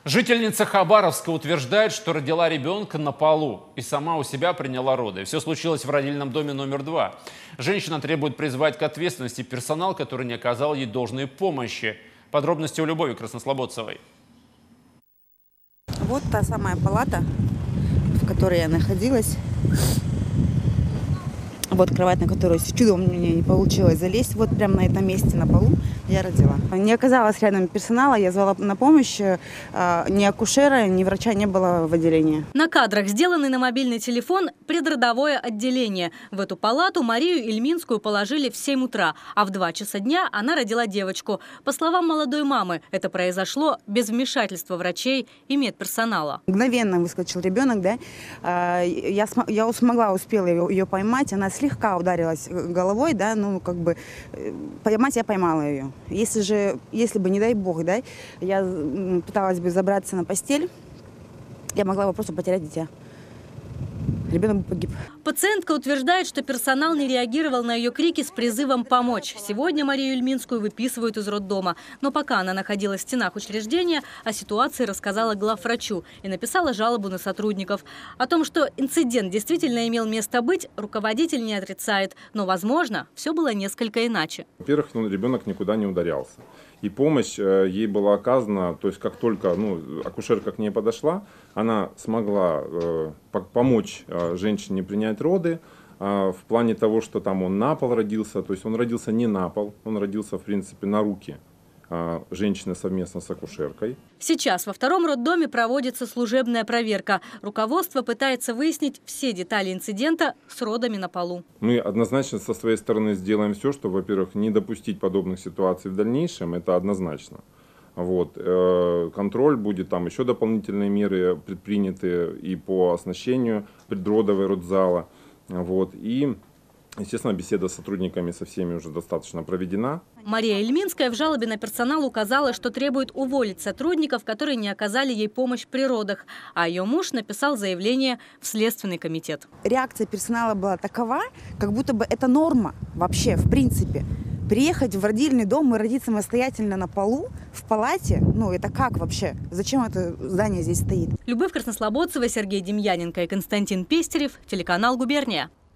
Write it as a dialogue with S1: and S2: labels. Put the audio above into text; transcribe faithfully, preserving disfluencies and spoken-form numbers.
S1: Жительница Хабаровска утверждает, что родила ребенка на полу и сама у себя приняла роды. Все случилось в родильном доме номер два. Женщина требует призвать к ответственности персонал, который не оказал ей должной помощи. Подробности у Любови Краснослободцевой.
S2: Вот та самая палата, в которой я находилась. Вот кровать, на которую чудом мне не получилось залезть. Вот прямо на этом месте, на полу, я родила. Не оказалось рядом персонала, я звала на помощь. Ни акушера, ни врача не было в отделении.
S3: На кадрах, сделанный на мобильный телефон, предродовое отделение. В эту палату Марию Ильминскую положили в семь утра, а в два часа дня она родила девочку. По словам молодой мамы, это произошло без вмешательства врачей и медперсонала.
S2: Мгновенно выскочил ребенок, да. Я, я смогла, успела ее, ее поймать, она слегка ударилась головой, да, ну, как бы, поймать я поймала ее. Если же, если бы, не дай бог, да, я пыталась бы забраться на постель, я могла бы просто потерять дитя. Ребенок бы погиб.
S3: Пациентка утверждает, что персонал не реагировал на ее крики с призывом помочь. Сегодня Марию Ильминскую выписывают из роддома. Но пока она находилась в стенах учреждения, о ситуации рассказала главврачу и написала жалобу на сотрудников. О том, что инцидент действительно имел место быть, руководитель не отрицает. Но, возможно, все было несколько иначе.
S4: Во-первых, ну, ребенок никуда не ударялся. И помощь ей была оказана, то есть как только ну, акушерка к ней подошла, она смогла э, помочь э, женщине принять роды э, в плане того, что там он на пол родился, то есть он родился не на пол, он родился в принципе на руки э, женщины совместно с акушеркой.
S3: Сейчас во втором роддоме проводится служебная проверка. Руководство пытается выяснить все детали инцидента с родами на полу.
S4: Мы однозначно со своей стороны сделаем все, чтобы, во-первых, не допустить подобных ситуаций в дальнейшем, это однозначно. Вот. Контроль будет, там еще дополнительные меры предприняты и по оснащению предродовой родзала. Вот. И, естественно, беседа с сотрудниками со всеми уже достаточно проведена.
S3: Мария Ильминская в жалобе на персонал указала, что требует уволить сотрудников, которые не оказали ей помощь при родах. А ее муж написал заявление в Следственный комитет.
S2: Реакция персонала была такова, как будто бы это норма вообще, в принципе. Приехать в родильный дом и родить самостоятельно на полу, в палате, ну это как вообще? Зачем это здание здесь стоит?
S3: Любовь Краснослободцева, Сергей Демьяненко и Константин Пестерев, телеканал «Губерния».